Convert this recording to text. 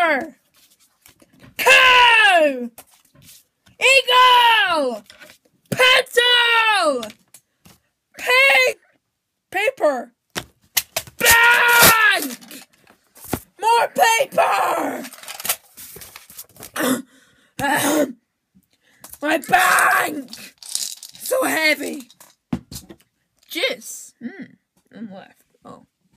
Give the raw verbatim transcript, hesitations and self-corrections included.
Paper! Cow! Eagle! Pencil! Pig! Paper! Bag! More paper! My bank! So heavy! Jizz! Hmm, I'm left. Oh.